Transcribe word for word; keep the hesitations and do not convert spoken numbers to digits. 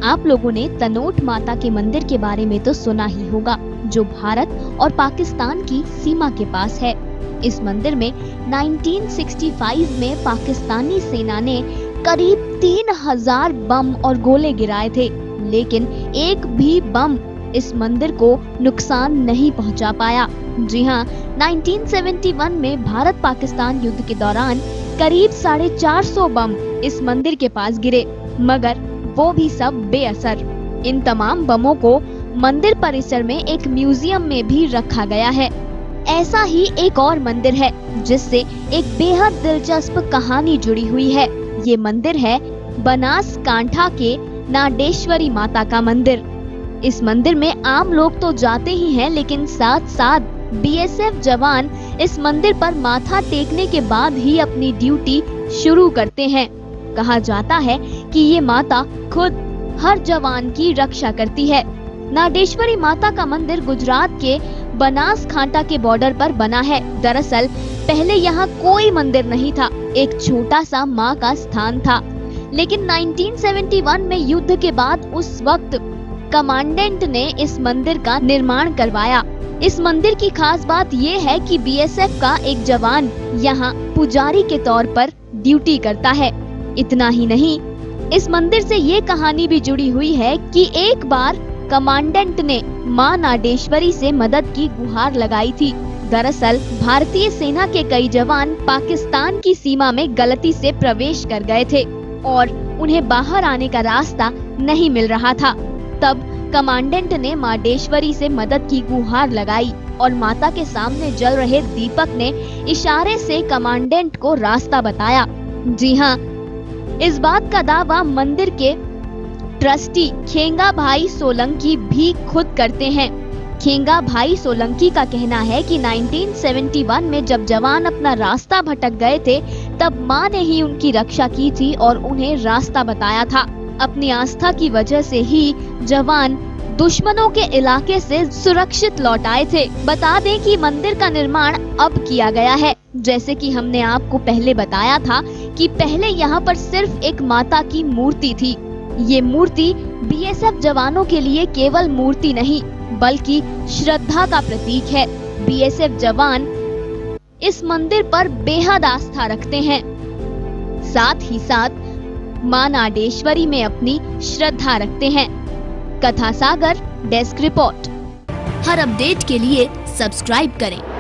आप लोगों ने तनोट माता के मंदिर के बारे में तो सुना ही होगा, जो भारत और पाकिस्तान की सीमा के पास है। इस मंदिर में उन्नीस सौ पैंसठ में पाकिस्तानी सेना ने करीब तीन हज़ार बम और गोले गिराए थे, लेकिन एक भी बम इस मंदिर को नुकसान नहीं पहुंचा पाया। जी हाँ, उन्नीस सौ इकहत्तर में भारत पाकिस्तान युद्ध के दौरान करीब साढ़े चार सौ बम इस मंदिर के पास गिरे, मगर वो भी सब बेअसर। इन तमाम बमों को मंदिर परिसर में एक म्यूजियम में भी रखा गया है। ऐसा ही एक और मंदिर है जिससे एक बेहद दिलचस्प कहानी जुड़ी हुई है। ये मंदिर है बनासकांठा के नाडेश्वरी माता का मंदिर। इस मंदिर में आम लोग तो जाते ही हैं, लेकिन साथ साथ बी एस एफ जवान इस मंदिर पर माथा टेकने के बाद ही अपनी ड्यूटी शुरू करते हैं। कहा जाता है कि ये माता खुद हर जवान की रक्षा करती है। नाडेश्वरी माता का मंदिर गुजरात के बनासकांठा के बॉर्डर पर बना है। दरअसल पहले यहाँ कोई मंदिर नहीं था, एक छोटा सा माँ का स्थान था, लेकिन उन्नीस सौ इकहत्तर में युद्ध के बाद उस वक्त कमांडेंट ने इस मंदिर का निर्माण करवाया। इस मंदिर की खास बात ये है कि बी एस एफ का एक जवान यहाँ पुजारी के तौर पर ड्यूटी करता है। इतना ही नहीं, इस मंदिर से ये कहानी भी जुड़ी हुई है कि एक बार कमांडेंट ने मां नाडेश्वरी से मदद की गुहार लगाई थी। दरअसल भारतीय सेना के कई जवान पाकिस्तान की सीमा में गलती से प्रवेश कर गए थे और उन्हें बाहर आने का रास्ता नहीं मिल रहा था। तब कमांडेंट ने नाडेश्वरी से मदद की गुहार लगाई और माता के सामने जल रहे दीपक ने इशारे से कमांडेंट को रास्ता बताया। जी हाँ, इस बात का दावा मंदिर के ट्रस्टी खेंगा भाई सोलंकी भी खुद करते हैं। खेंगा भाई सोलंकी का कहना है कि उन्नीस सौ इकहत्तर में जब जवान अपना रास्ता भटक गए थे, तब मां ने ही उनकी रक्षा की थी और उन्हें रास्ता बताया था। अपनी आस्था की वजह से ही जवान दुश्मनों के इलाके से सुरक्षित लौट आए थे। बता दें कि मंदिर का निर्माण अब किया गया है। जैसे कि हमने आपको पहले बताया था कि पहले यहाँ पर सिर्फ एक माता की मूर्ति थी। ये मूर्ति बी एस एफ जवानों के लिए केवल मूर्ति नहीं, बल्कि श्रद्धा का प्रतीक है। बी एस एफ जवान इस मंदिर पर बेहद आस्था रखते हैं, साथ ही साथ मां नाडेश्वरी में अपनी श्रद्धा रखते हैं। Katha Sagar desk report. हर अपडेट के लिए सब्सक्राइब करें।